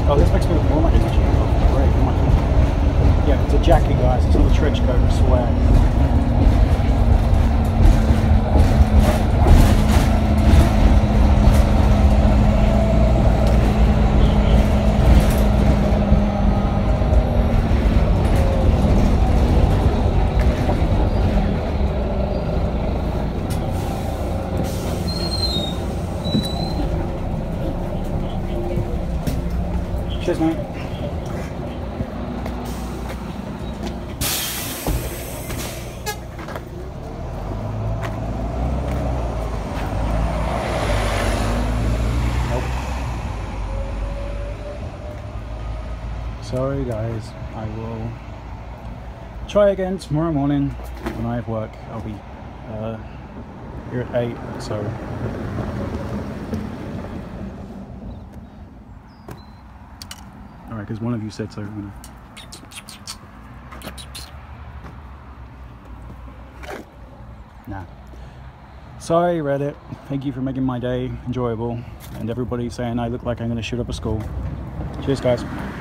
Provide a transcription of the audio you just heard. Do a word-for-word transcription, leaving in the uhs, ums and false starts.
Oh, this makes me look more like a G. Oh, great. Oh my God. Yeah, it's a jacket, guys. It's not a trench coat, I swear. Cheers, mate. Nope. Sorry, guys. I will try again tomorrow morning when I have work. I'll be uh, here at eight, so. Alright, because one of you said so. I'm gonna... Nah. Sorry, Reddit. Thank you for making my day enjoyable. And everybody saying I look like I'm going to shoot up a school. Cheers, guys.